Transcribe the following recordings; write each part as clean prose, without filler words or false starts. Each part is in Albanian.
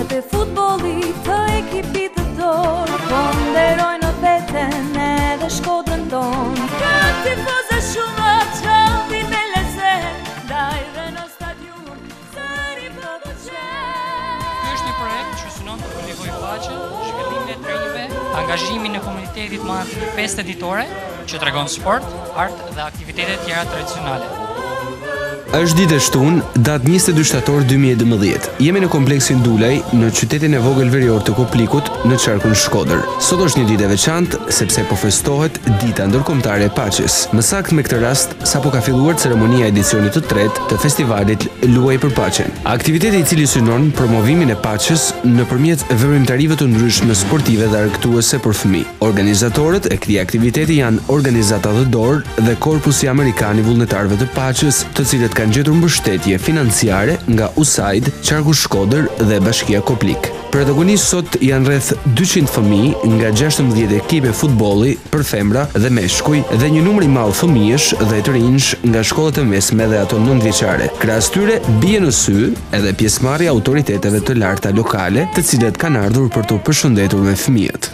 Dhe futbolli të ekipit të dorë Po nderojnë në veten edhe Shkodrën tonë Ka tifoza shumë qëndi me lezet Ndaj dhe në stadion Sëri po të qenë Ky është një projekt që synon të përligoj paqen, zhvillimin e trinjve, angazhimin në komunitetit më anë 5 ditore që tregon sport, art dhe aktivitete tjera tradicionale. Është ditë e shtunë, datë 22 shtator 2012. Jemi në kompleksin Dulaj, në qytetin e vogël verior të Koplikut, në qarkun Shkodër. Sot është një ditë e veçantë, sepse po festohet Dita Ndërkombëtare e Paqes. Më saktë me këtë rast, sapo ka filluar ceremonia e edicionit të tretë të festivalit Luaj për Paqen. Aktiviteti i cili synon promovimin e paqes nëpërmjet veprimtarive të ndryshme sportive dhe argëtuese për fëmijë. Organizatorët e këtij aktiviteti janë Organizata The Door dhe Korpusi Amerikan i Vullnetarëve të Paqes, të cilët kanë gjetur mbështetje financiare nga USAID, Qarku Shkodër dhe Bashkia Koplik. Protagonistë sot janë rreth 200 fëmijë nga 16 ekipe futbolli për femra dhe meshkuj dhe një numër i madh fëmijësh dhe të rinj nga shkollat e mesme dhe ato 9 vjeçare. Krahas tyre bie në sy edhe pjesëmarrja e autoriteteve të larta lokale, të cilët kanë ardhur për të përshëndetur me fëmijët.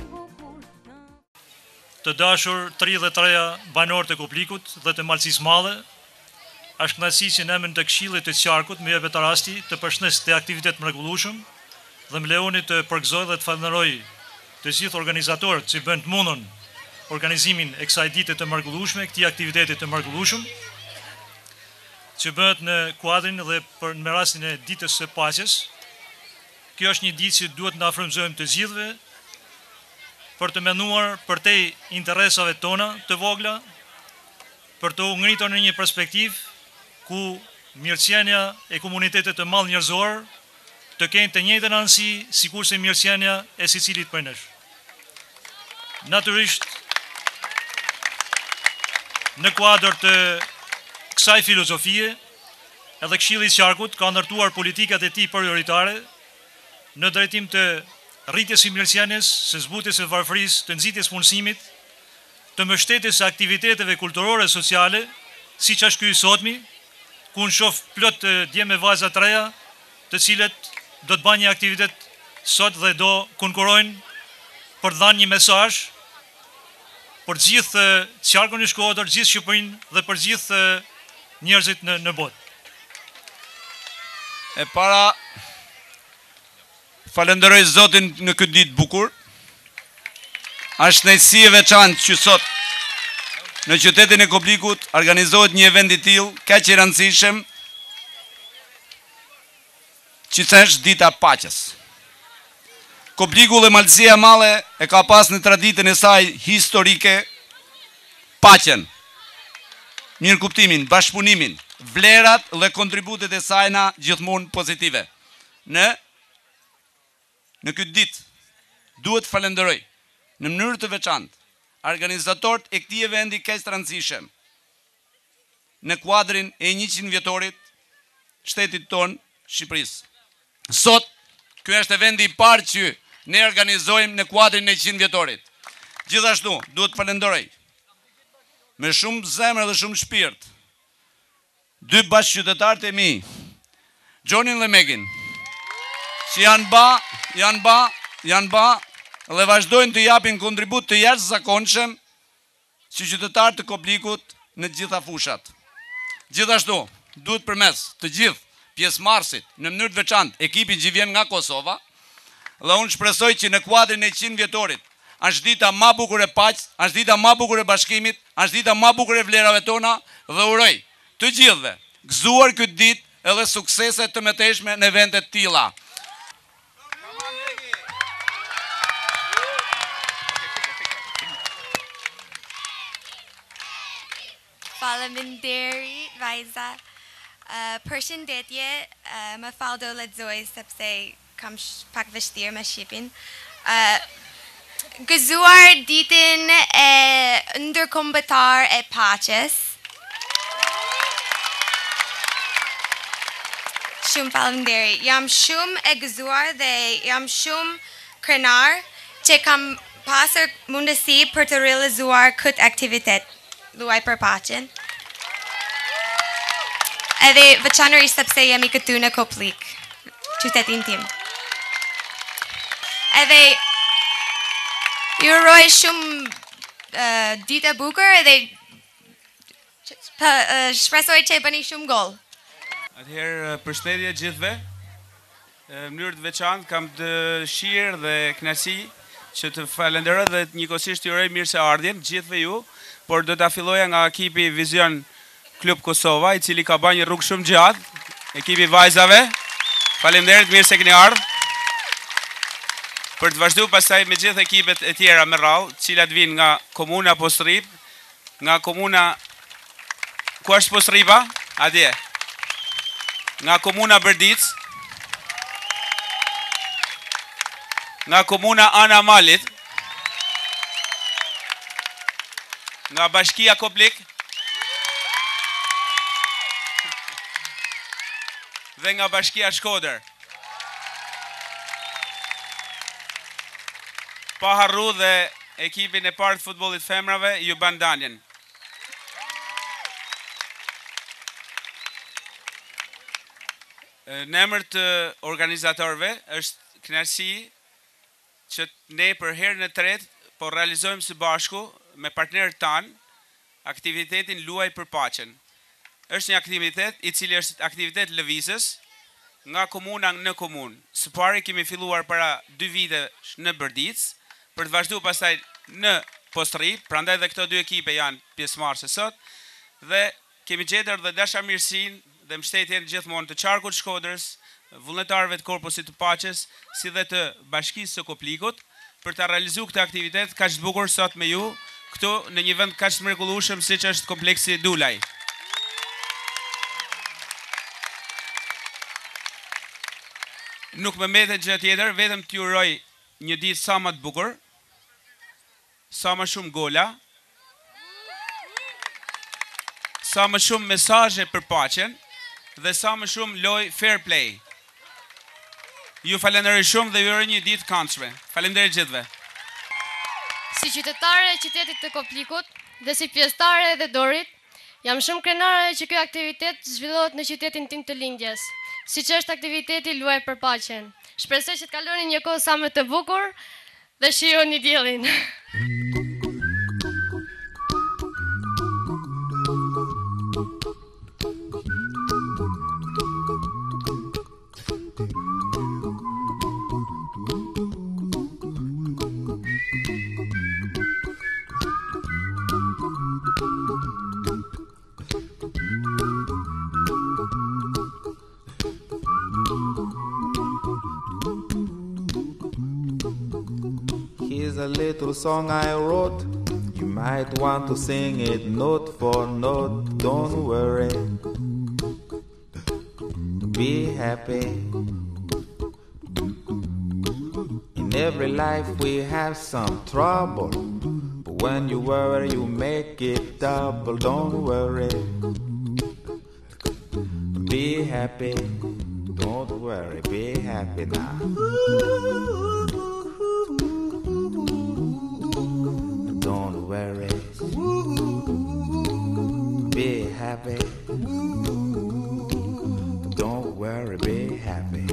Të dashur 33 banorë të Koplikut dhe të Malësisë Madhe, është kënaqësi që në emrin të Këshillit të Qarkut më jepet rasti të përshëndes këtë aktivitet mrekullueshëm dhe më lejoni të përgëzoj dhe të falenderoj të gjithë organizatorët që bën të mundën organizimin e kësaj dite të mrekullueshme, këtij aktiviteti të mrekullueshëm, që bëhet në kuadrin dhe në rastin e ditës së paqes. Kjo është një ditë që duhet na frymëzojmë të gjithëve për të menduar përtej interesave tona të vogla, për të u ngritur në një perspektivë ku mirëqenia e komunitetet të madh njerëzor të kenë të njëjtën anësi sikurse mirëqenia e secilit prej nesh. Natyrisht, në kuadër të kësaj filozofie, edhe Këshilli i Qarkut ka ndërtuar politikat e tij prioritare në drejtim të rritjes së mirëqenies, së zbutjes së varfërisë, të nxitjes punësimit, të mbështetjes së aktiviteteve kulturore e sociale, siç është ky i sotmi, ku në shoh plot dje me vajza të reja, të cilët do të bëjnë një aktivitet sot dhe do konkurrojnë për të dhënë një mesazh për gjithë qarkun e Shkodër, gjithë Shqipërinë dhe për gjithë njerëzit në botë. E para, falenderoj Zotin në këtë ditë bukur. Është kënaqësi e veçantë që sot në qytetin e Koplikut organizohet një event i tillë kaq i rëndësishëm, që është Dita e Paqes. Kopliku dhe Malësia e Madhe e ka pas në traditën e saj historike paqen, mirëkuptimin, bashkëpunimin, vlerat dhe kontributet e sajna gjithmonë pozitive. Në këtë ditë duhet falenderoj në mënyrë të veçantë organizatorët e këtij eventi kaq të rëndësishëm në kuadrin e 100 vjetorit shtetit tonë Shqipërisë. Sot, ky është eventi i parë që ne organizojmë në kuadrin e 100 vjetorit. Gjithashtu, duhet falenderoj me shumë zemër dhe shumë shpirt dy bashkëqytetarët e mi, Gjonin dhe Megin, që janë ba dhe vazhdojnë të japin kontribut të jashtëzakonshëm si qytetarë të Koplikut në të gjitha fushat. Gjithashtu, duhet përmes të gjithë pjesëmarrësit në mënyrë të veçantë ekipin që vjen nga Kosova, dhe unë shpresoj që në kuadrin e 100 vjetorit është dita më e bukur e paqes, është dita më e bukur e bashkimit, është dita më e bukur e vlerave tona dhe uroj të gjithëve gëzuar këtë ditë edhe suksese të mëtejshme në evente të tilla. Faleminderit, vajza. Përshëndetje, më fal do lexoj sepse kam pak vështirë me shqipin. Gëzuar ditën e ndërkombëtar e paqes. Shumë faleminderit. Jam shumë e gëzuar dhe jam shumë krenar që kam pasur mundësi për të realizuar këtë aktivitet, Luaj për Paqen. Edhe veçanërisht sepse jemi këtu në Koplik, qytetin tim. Edhe ju uroj shumë ditë e bukur edhe shpresoj që e bëni shumë gol. Atëherë përshëndetje gjithëve. Në mënyrë të veçantë kam dëshirë dhe kënaqësi që të falenderoj dhe njëkohësisht ju uroj mirëseardhjen gjithëve ju, por do ta filloja nga ekipi Vizion Klub Kosova, i cili ka bërë një rrugë shumë gjatë, ekipi vajzave. Faleminderit, mirë se keni ardhur. Për të vazhduar pastaj me gjithë ekipet e tjera me radhë, të cilat vijnë nga komuna Postrip, nga komuna ku është Postripa? Atje. Nga komuna Bërdic, nga komuna Ana Malit, nga Bashkia Koplik dhe nga Bashkia Shkodër. Pa harru dhe ekipin e parë të futbollit femrave, ju ban daljen. Në emër të organizatorëve, është kënaqësi që ne për herën e tretë po realizojmë së bashku me partnerët tanë aktivitetin Luaj për Paqen. Është një aktivitet i cili është aktivitet lëvizës nga komuna në komunë. Së pari kemi filluar para 2 vite në Bërdic, për të vazhduar pastaj në Postrip, prandaj dhe këto 2 ekipe janë pjesëmarrëse sot, dhe kemi gjetur dhe dashamirësinë dhe mbështetjen gjithmonë të Qarkut Shkodrës, vullnetarëve të Korpusit të Paqes, si dhe të Bashkisë së Koplikut, për të realizuar këtë aktivitet kaq të bukur sot me ju, këtu në një vend kaq të mrekullueshëm siç është kompleksi Dulaj. Nuk më mbetet gjë tjetër, vetëm t'ju uroj një ditë sa më të bukur, sa më shumë gola, sa më shumë mesazhe për paqen dhe sa më shumë lojë fair play. Ju falenderoj shumë dhe ju uroj një ditë këndshme. Faleminderit gjithëve. Si qytetare e qytetit të Koplikut dhe si pjesëtare e Dorit, jam shumë krenare që ky aktivitet zhvillohet në qytetin tim të lindjes, siç është aktiviteti Luaj për Paqen. Shpresoj që të kaloni një kohë sa më të bukur dhe shijoni diellin. Here's a little song I wrote. You might want to sing it note for note. Don't worry, be happy. In every life we have some trouble, but when you worry you make it double. Don't worry, be happy. Don't worry, be happy now. Don't worry, be happy. Don't worry, be happy.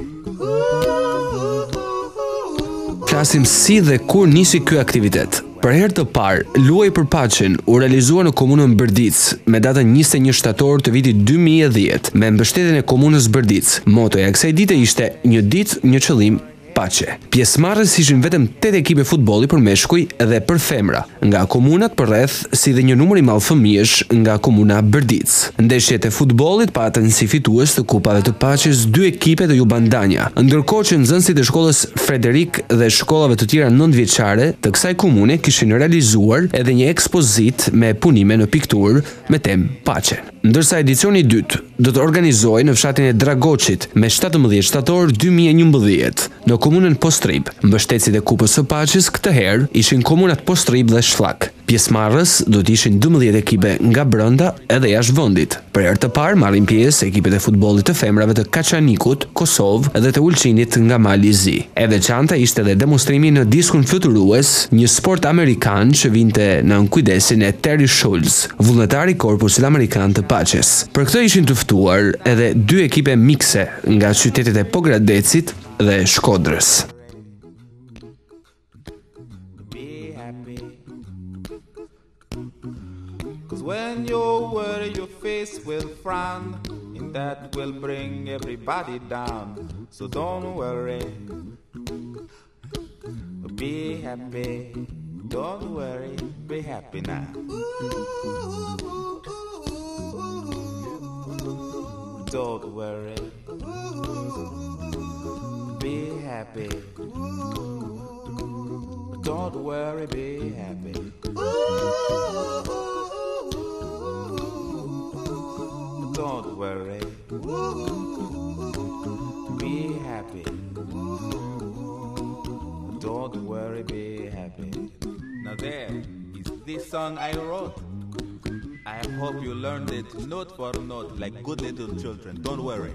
Flasim si dhe kur nisi ky aktivitet. Për herë të parë, Luaj për Paqen u realizua në komunën Bërdic me datën 21 shtator të vitit 2010 me mbështetjen e komunës Bërdic. Motoja e kësaj dite ishte një ditë, një qëllim, paqe. Pjesëmarrës ishin vetëm 8 ekipe futbolli për meshkuj dhe për femra, nga komunat përreth, si dhe një numër i madh fëmijësh nga komuna Bërdic. Ndeshjet e futbollit patën si fitues të kupave të paqes 2 ekipe të Jubandania, ndërkohë që nxënësit e shkollës Frederik dhe shkollave të tjera 9-vjeçare të kësaj komune kishin realizuar edhe një ekspozit me punime në pikturë me temë paqe. Ndërsa edicioni i dytë do të organizohej në fshatin e Dragoçit me 17 shtator 2011 në komunën Postrip. Mbështetësit e Kupës së Paqes këtë herë ishin komunat Postrip dhe Shllak. Pjesëmarrës do të ishin 12 ekipe nga brenda edhe jashtë vendit. Për herë të parë marrin pjesë ekipet e futbollit të femrave të Kaçanikut, Kosovë dhe të Ulçinit nga Mali i Zi. E veçanta ishte edhe demonstrimi në diskun fluturues, një sport amerikan që vinte në kujdesin e Terry Schultz, vullnetari i Korpusit Amerikan të Paqes. Për këtë ishin të ftuar edhe 2 ekipe mikse nga qytetet e Pogradecit dhe Shkodrës. you worry, your face will frown, and that will bring everybody down. So don't worry, be happy. Don't worry, be happy now. Don't worry, be happy. Don't worry, be happy. Don't worry, be happy. Don't worry, be happy. Now there is this song I wrote. I hope you learned it note for note like good little children. Don't worry,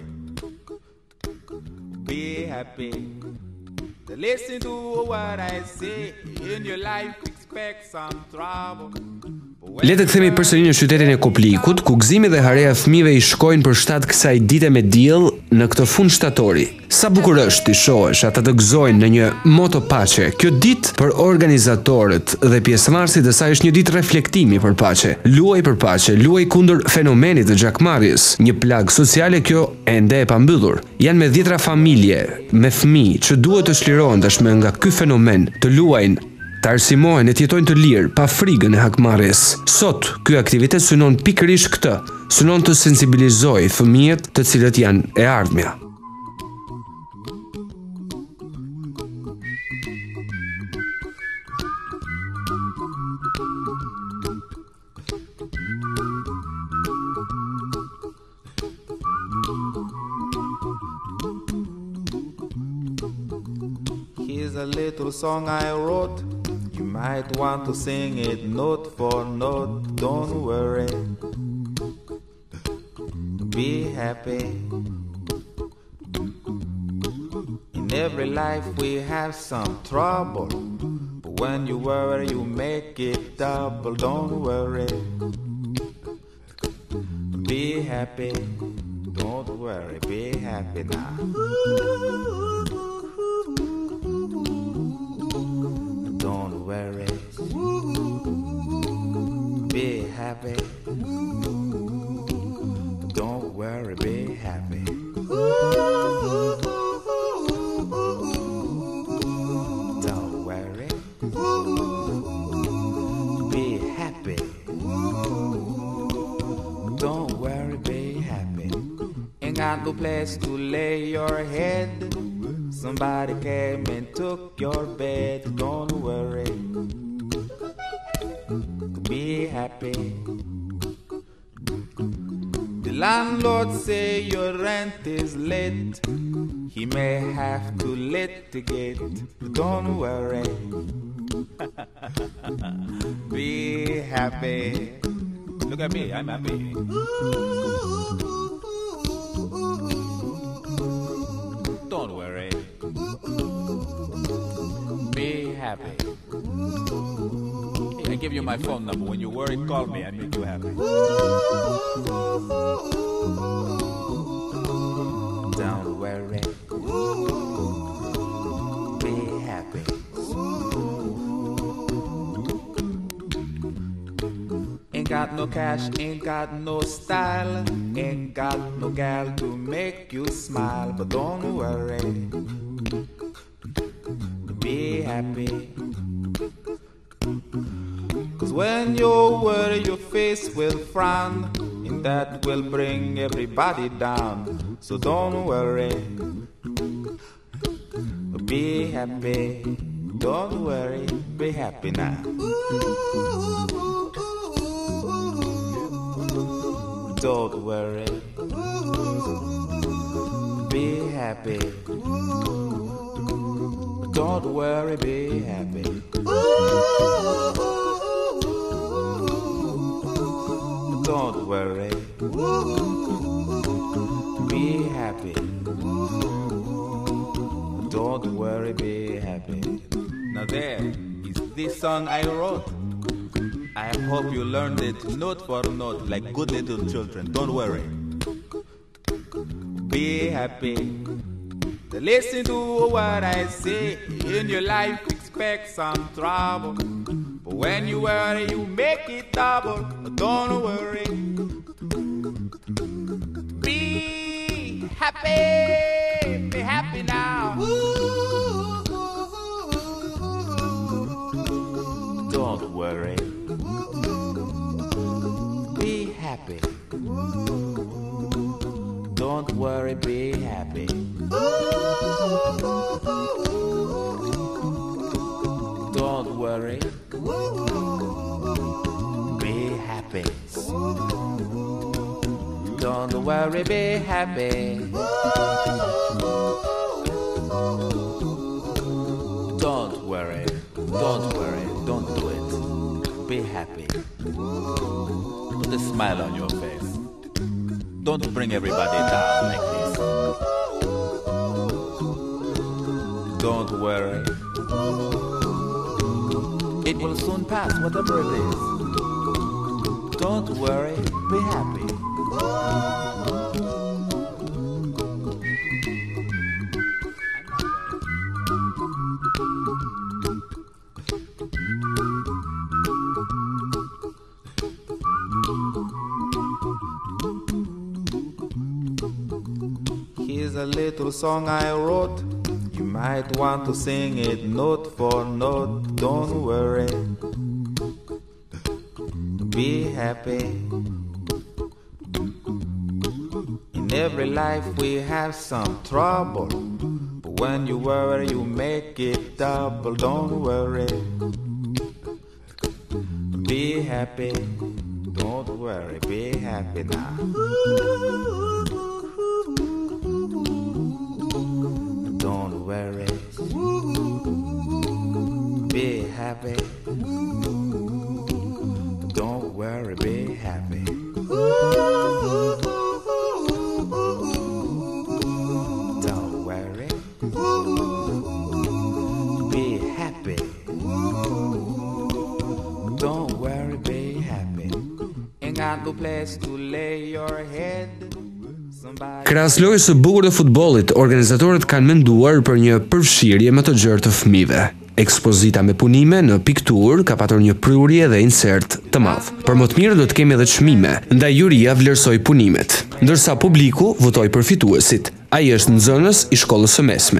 be happy. Listen to what I say. In your life expect some trouble. Le të kthehemi përsëri në qytetin e Koplikut, ku gëzimi dhe hareja e fëmijëve i shkojnë për shtat kësaj dite me diell në këtë fund shtatori. Sa bukur është ti shohësh ata të gëzojnë në një moto pace. Kjo ditë për organizatorët dhe pjesëmarrësit e saj është një ditë reflektimi për paqe. Luaj për paqe, luaj kundër fenomenit të gjakmarrjes, një plagë sociale kjo ende e pambyllur. Janë me dhjetra familje, me fëmijë që duhet të çlirohen tashmë nga ky fenomen, të luajnë, të arsimohen e të jetojnë të lirë, pa frikën e hakmarrjes. Sot, ky aktivitet synon pikërisht këtë, synon të sensibilizojë fëmijët të cilët janë e ardhmja. Here's a little song I wrote. You might want to sing it note for note. Don't worry, be happy. In every life we have some trouble, but when you worry you make it double. Don't worry, be happy. Don't worry, be happy now. Don't worry, be happy. Don't worry, be happy. Don't worry, be happy. Don't worry, be happy. Ain't got no place to lay your head. Somebody came and took your bed. Don't worry, be happy. The landlord say your rent is late. He may have to litigate. Don't worry, be happy. Look at me, I'm happy. Don't worry, be happy. I give you my phone number. When you worry, call me. I make you happy. Don't worry, be happy. Ain't got no cash, ain't got no style, ain't got no gal to make you smile. But don't worry, be happy. 'Cause when you worry your face will frown, and that will bring everybody down. So don't worry, be happy. Don't worry, be happy now. Don't worry, be happy. Don't worry, be happy. Don't worry, be happy. Don't worry, be happy. Now there is this song I wrote. I hope you learned it note for note like good little children. Don't worry, be happy. Listen to what I say. In your life expect some trouble, but when you worry you make it double. don't worry. Be happy now. Don't worry. Be happy. Don't worry, be happy. Don't worry. Be happy. Don't worry, be happy. Don't worry, don't do it. Be happy. Put a smile on your face. Don't bring everybody down like this. Don't worry. It will soon pass, whatever it is. Don't worry, be happy. Here's a little song I wrote. You might want to sing it note for note. Don't worry. Be happy. In every life we have some trouble, but when you worry you make it double. Don't worry. Be happy. Don't worry. Be happy now. Don't worry. Be happy. Don't worry, be happy. Don't worry. Be happy. Don't worry, be happy. Ain't got no place to lay your head. Krahas lojës së bukur të futbollit, organizatorët kanë menduar për një përfshirje më të gjerë të fëmijëve. Ekspozita me punime në pikturë ka patur një prurje dhe insert të madh. Për më të mirë do të kemi edhe çmime, ndaj juria vlerësoi punimet, ndërsa publiku votoi për fituesit. Ai është nxënës i shkollës së mesme.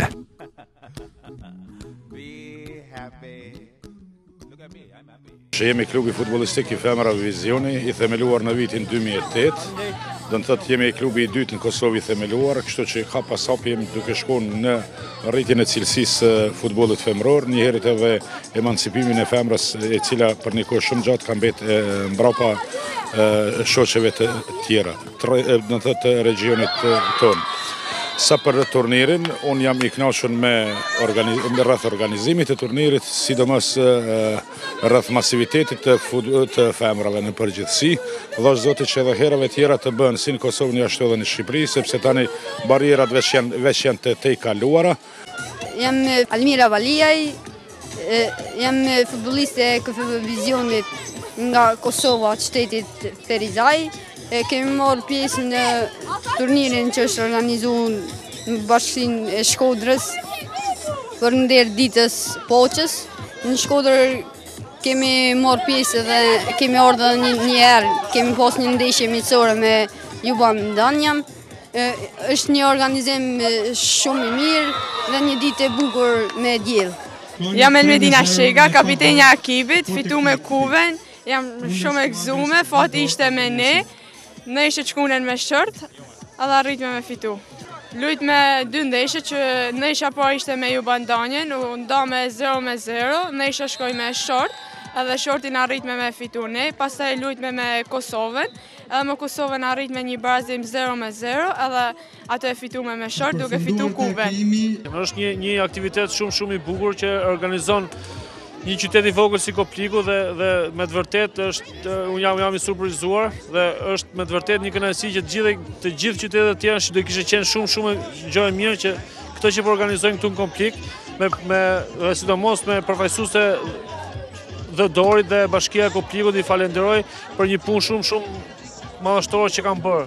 Jemi klubi futbollistik i femrave Vizioni, i themeluar në vitin 2008. Do të thotë jemi klubi i dytë në Kosovë i themeluar, kështu që hap pas hapi jemi duke shkuar në rritjen e cilësisë futbollit femror, njëherët edhe emancipimin e femrës, e cila për një kohë shumë gjatë ka mbetë mbrapa shoqeve të tjera, do të thotë regionit tonë. Sa për turnirin, unë jam i kënaqur me rreth organizimit të turnirit, sidomos rreth masivitetit të femrave në përgjithësi. Dhash Zoti që edhe herave tjera të bëhen si në Kosovë ashtu edhe në Shqipëri, sepse tani barrierat veç janë të kaluara. Jam Almira Valiaj, jam futbolliste e KFV Vizionit nga Kosova, qytetit Ferizaj. Kemi marrë pjesë në turnirin që është organizuar në bashkinë e Shkodrës për nder ditës Poqës. Në Shkodër kemi marrë pjesë dhe kemi ardhur një herë, kemi pas një ndeshje miqësore me Juban Danjam. Është një organizim shumë i mirë dhe një ditë e bukur me diell. Jam Elmedina Shega, kapitenja e ekipit, fitu me kuven, jam shumë e gëzume, fati ishte me ne. Ne ishte qkunen me shërt, edhe arritme me fitu. Lujt me 2 ndeshje që ne isha pa ishte me Juban Danjen, u nda me 0-0, ne isha shkoj me short, edhe shortin arritme me fitu ne, pastaj lujtme me Kosovën, edhe me Kosovën arritme një barazim 0-0, edhe atë e fitume me short, duke fitu kuben. Është një aktivitet shumë i bukur që organizon një qytet i vogël si Kopliku dhe me të vërtet unë jam i surprizuar dhe është me të vërtet një kënaqësi që të gjithë qytetet tjera që do kishe qenë shumë gjë e mirë që këto që po organizojnë këtu në Koplik dhe sidomos me përfaqësuese dhe Dorit dhe Bashkia e Koplikut i falenderoj për një punë shumë madhështore që kanë bërë.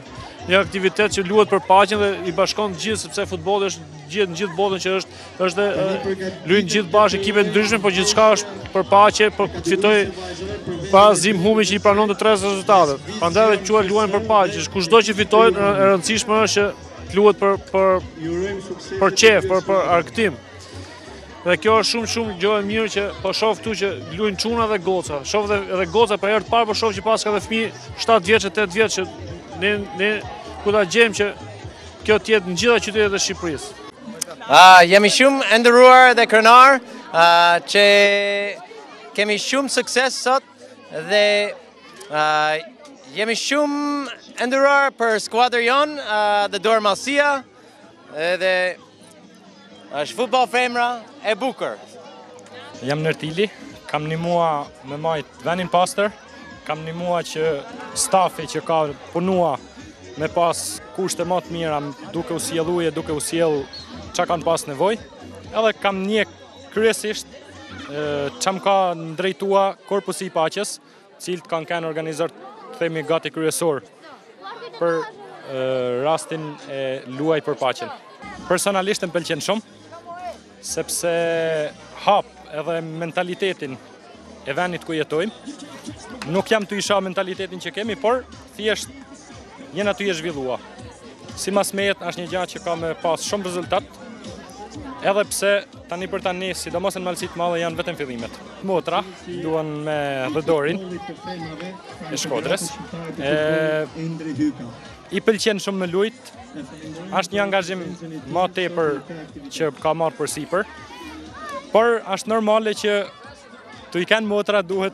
një aktivitet që luhet për paqen dhe i bashkon gjithë, sepse futbolli është në gjithë botën që është luajnë gjithë bashkë ekipe ndryshme, por gjithçka është për paqe, për të fitoj pas Zim Humi që i pranon të 3 rezultatet. Prandaj edhe quhet luajnë për paqe. Kushdo që fitojë, e rëndësishme është që të luhet për qef, për argëtim. Dhe kjo është shumë gjë e mirë që po shoh këtu që luajnë çuna dhe goca. Shoh edhe goca për herë të parë, po shoh që pas ka edhe fëmijë 7 vjeç, 8 vjeç që ne ku ta gjejmë që kjo të jetë në gjitha qytetet e Shqipërisë. Jemi shumë e nderuar dhe krenar që kemi shumë sukses sot dhe jemi shumë e nderuar për skuadrën jonë dhe Dorë Mallësia dhe është futboll femra e bukur. Jam Nërtili, kam ndihmua me majt venin pastër, kam ndihmua që stafi që ka punua me pas kushte më të mira, duke u sjelluje, duke u sjell çka kanë pas nevojë. Edhe kam njeh kryesisht çam ka drejtua Korpusi i Paqes, cilët kanë kanë organizuar, themi gati kryesor për rastin e luaj për paqen. Personalisht më pëlqen shumë, sepse hap edhe mentalitetin e vendit ku jetojmë. Nuk jam të isha mentalitetin që kemi, por thjesht jena të i zhvillua. Si mas me jetë është një gjë që ka me pas shumë rezultat, edhe pse tani për tani, sidomos në Malësit Madhe janë vetëm fillimet. Motra duan me Rëdorin e Shkodrës. I pëlqen shumë me lujt, është një angazhim ma tepër që ka marrë për sipër, por është normale që të i kanë motra duhet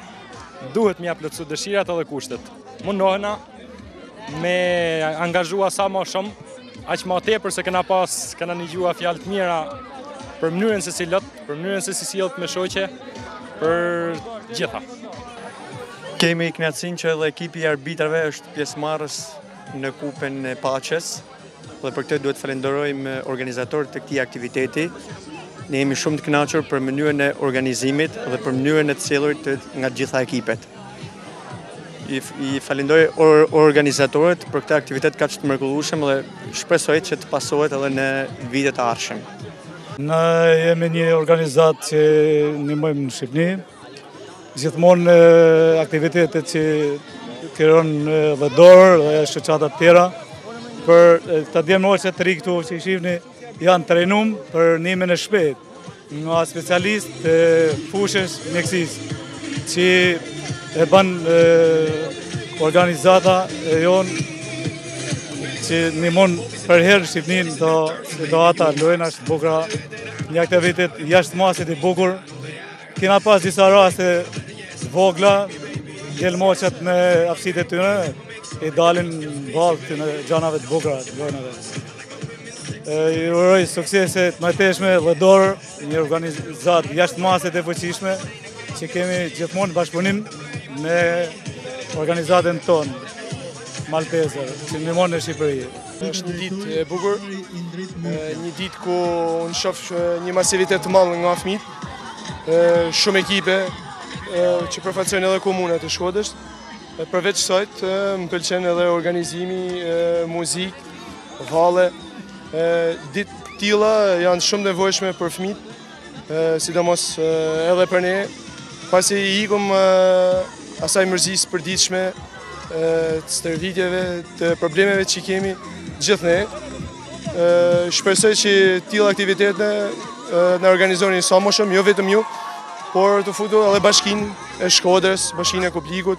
mja plotësu dëshirat edhe kushtet. Mundohena me angazhua sa ma shumë, aq ma tepër se kena një gjua fjalë të mira për mënyrën se si lot, për mënyrën se si sillet me shoqe, për gjitha. Kemi kënaqësinë që edhe ekipi i arbitrave është pjesëmarrës në Kupën e Paqes dhe për këtë duhet falenderojmë organizatorët të këtij aktiviteti. Ne jemi shumë të kënaqur për mënyrën e organizimit dhe për mënyrën e të sjellurit nga të gjitha ekipet. I falenderoj organizatorët për këtë aktivitet kaq të mrekullueshëm dhe shpresoj që të pasohet edhe në vitet e ardhshëm. Ne jemi një organizat që ndihmojmë në Shqipëri. Gjithmonë aktivitetet që krijon dhe Dorë dhe shoqata të tjera për ta djemoshë të ri këtu që i shihni janë trajnuar për nimin e shpejt nga specialistë të fushës mjekësisë që e bën organizata e jonë që ndihmon për herë Shqipërinë do ata lojnë është bukura, një aktivitet jashtëmasit i bukur. Kena pas disa raste vogla, djelmoqat me aftësitë e tyre i dalin ballë në gjanave të bukura të lojnave. I uroj suksese të mëtejshme dhe Dorë, një organizat jashtëmasit e fuqishme që kemi gjithmonë bashkëpunim me organizatën tonë malteze që ndihmon në Shqipëri. Është një ditë e bukur, një ditë ku unë shoh një masivitet të madh nga fëmijët, shumë ekipe që përfaqësojnë edhe komunat e Shkodrës. Përveç kësaj, më pëlqen edhe organizimi, muzikë, valle. Ditë të tilla janë shumë nevojshme për fëmijët, sidomos edhe për ne, pasi i ikum asaj mërzisë përditshme, të stërvitjeve, të problemeve që kemi gjithë ne. Shpresoj që tilla aktivitete në organizonin sa më shumë, jo vetëm ju, por të futur edhe Bashkinë e Shkodrës, Bashkinë e Koplikut,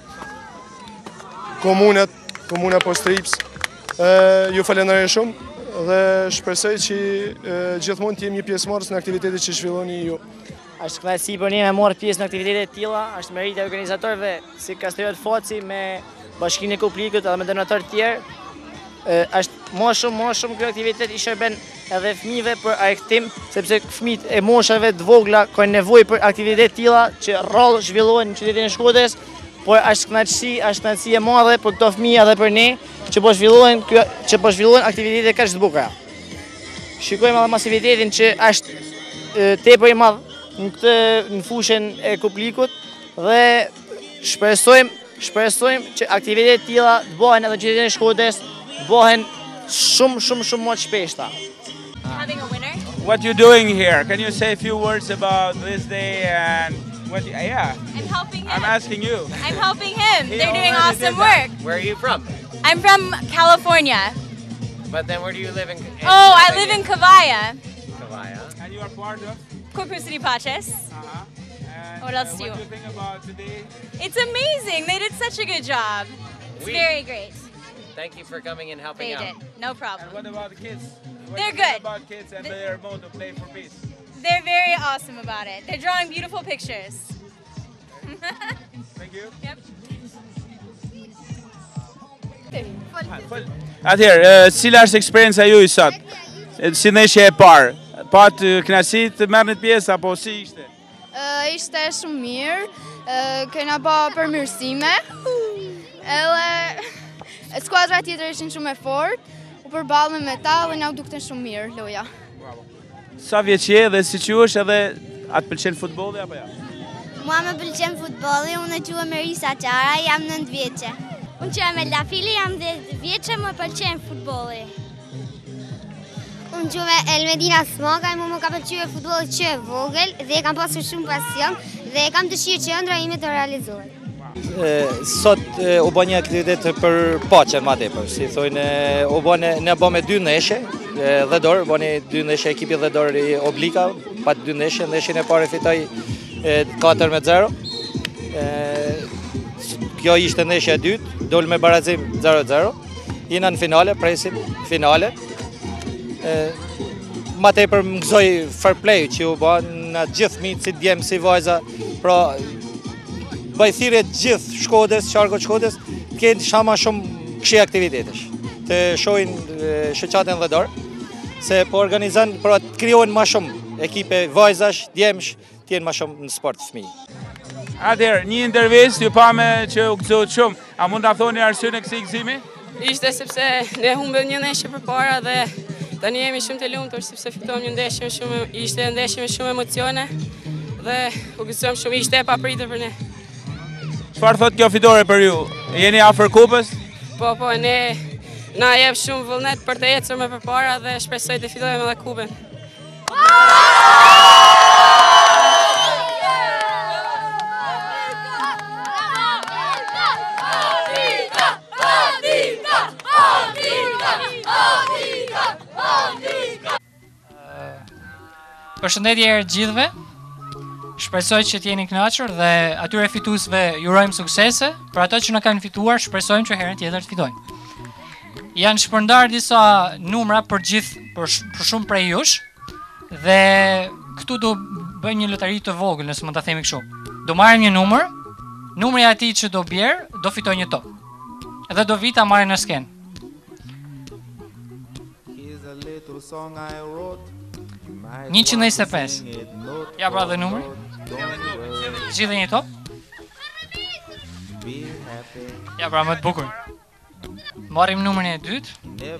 komuna Postrips. Ju falenderoj shumë dhe shpresoj që gjithmonë të jemi një pjesëmarrës në aktivitetet që zhvilloni ju. Është kënaqësi për ne me marrë pjesë në aktivitete të tilla, është merit e organizatorëve si Kastriot Foci me Bashkinë e Koplikut edhe me donatorë të tjerë. Është më shumë kjo aktivitet i shërben edhe fëmijëve për argëtim, sepse fëmijët e moshave të vogla kanë nevojë për aktivitete të tilla që rrallë zhvillohen në qytetin e Shkodrës, por është kënaqësi e madhe për këto fëmijë edhe për ne që po zhvillohen aktivitete kaq të bukura. Shikojmë edhe masivitetin që është tepër i madh në fushën e Koplikut dhe shpresojmë që aktivitetet të tilla të bëhen edhe në qytetin e Shkodrës bëhen shumë më të shpeshta. Having a winner? What you doing here? Can you say a few words about this day and what? Yeah. I'm helping him. I'm asking you. I'm helping him. He They're doing already awesome did that. work. Where are you from? I'm from California. But then where do you live in? Oh, I live in Kavaya. Kavaya. And you are part of? Corpus City Paches. What else do you? What do you think about today? It's amazing. They did such a good job. It's very great. Thank you for coming and helping They out. did. No problem. And what about the kids? What They're do you think good. about kids and their mode to play for peace? They're very awesome about it. They're drawing beautiful pictures. Thank you. Yep. Atëherë, cila është eksperienca juaj sot? Si ndeshje e parë? Pat kënaqësi të merrni pjesë apo si ishte? Ishte shumë mirë, kena pa përmirësime, edhe skuadra tjetër ishin shumë e fortë, u përballëm me ta dhe na u dukten shumë mirë loja. Sa vjeç je dhe si quhesh edhe atë pëlqen futbolli apo jo? Mua më pëlqen futbolli, unë quhem Merisa Qara, jam 9 vjeçe. Unë quhem Elda Fili, jam 10 vjeçe, më pëlqen futbolli. Unë quhem Elmedina Smoka, më ka pëlqyer futbolli që e vogël dhe kam pasur shumë pasion dhe kam dëshirë që ëndra ime të realizohet. Sot u bë një aktivitet për paqen ma tepër, si thojnë, u bë ne bëme 2 ndeshje, dhedor, bëni 2 ndeshje ekipi dhedor i Oblika, pa 2 ndeshje, ndeshjen e parë fitoi 4-0. Kjo ishte ndeshja e dytë, dol me barazim 0-0. Jena në finale, presim finale. Ma tepër më gëzoj fair play që u bë në gjithë fëmijët si djemë, si vajza, pra bëj thirrje gjithë Shkodrës, qarkut Shkodrës, të kenë shama shumë këshi aktivitetesh, të shohin shoqatën dhedor, se po organizon, pra të krijohen më shumë ekipe vajzash, djemsh, të jenë më shumë në sport fëmijë. Atëherë, një intervistë ju pame që u gëzot shumë. A mund ta thoni arsyeën e kësaj gëzimi? Ishte sepse ne humbëm një ndeshje përpara dhe tani jemi shumë të lumtur sepse fitova një ndeshje ishte ndeshje me shumë emocione dhe u gëzuam shumë, ishte e papritur për ne. Çfarë thot kjo fitore për ju? Jeni afër kupës? Po, ne na jep shumë vullnet për të ecur më përpara dhe shpresoj të fitojmë edhe kupën. Përshëndetje herë gjithëve. Shpresoj që t'jeni kënaqur dhe atyre fituesve jurojmë suksese. Për ato që na kanë fituar, shpresojmë që herën tjetër të fitojnë. Janë shpërndar disa numra për shumë prej jush dhe këtu do bëjmë një lotari të vogël, nëse mund ta themi kështu. Do marrim një numër, numri i atij që do bjerë do fitojë një top. Edhe do vi ta marrë në skenë. 125. Ja pra dhe numri. Gjithë një top. Ja pra më të bukur. Marrim numrin e dytë.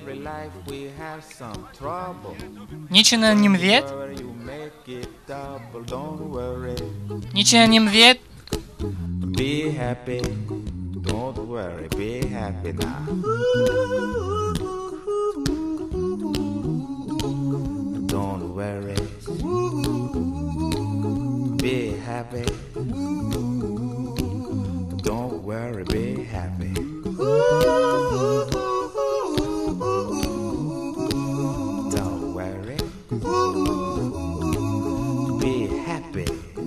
111. 111. Be happy, don't worry, be happy now. Don't worry, be happy. Don't worry, be happy. Don't worry, be happy.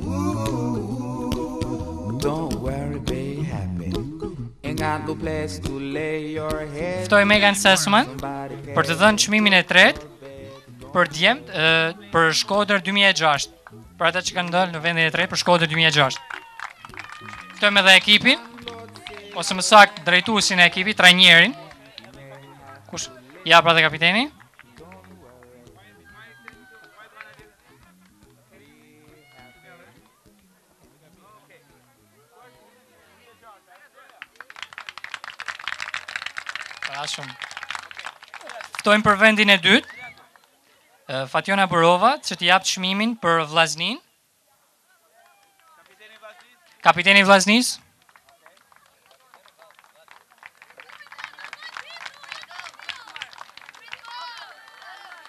Don't worry, be happy. Ain't got no place to lay your head. Ftoj Megan Sesman për të dhënë çmimin e tretë për djemt për Shkodër 2006. Për ata që kanë dalë në vendin e tretë për Shkodër 2006. Ftojmë edhe ekipin, ose më saktë drejtuesin e ekipit, trajnerin. Kush? Ja pra dhe kapiteni. Ftojmë për vendin e dytë Fatjona Borova që t'i jap çmimin për vllaznin. Kapiteni i vllaznis.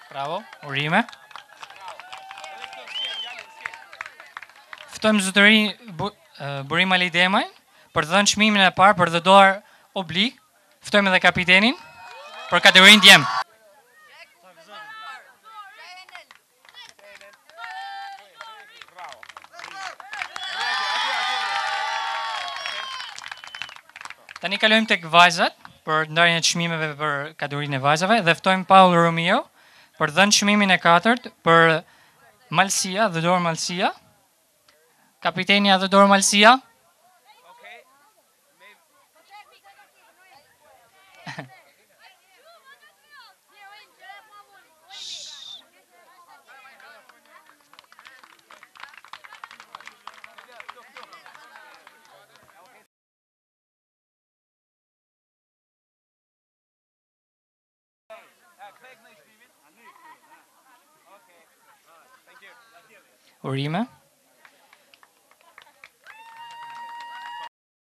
Bravo, urime. Ftojmë zotëri Burim Ali Demaj për të dhënë çmimin e parë për The Door Oblig. Ftojmë edhe kapitenin për kategorinë djem. Tani kalojmë tek vajzat për ndarjen e çmimeve për kategorinë e vajzave dhe ftojmë Paul Romeo për të dhënë çmimin e katërt për Malsia, The Door Malsia. Kapiteni The Door Malsia. Urime.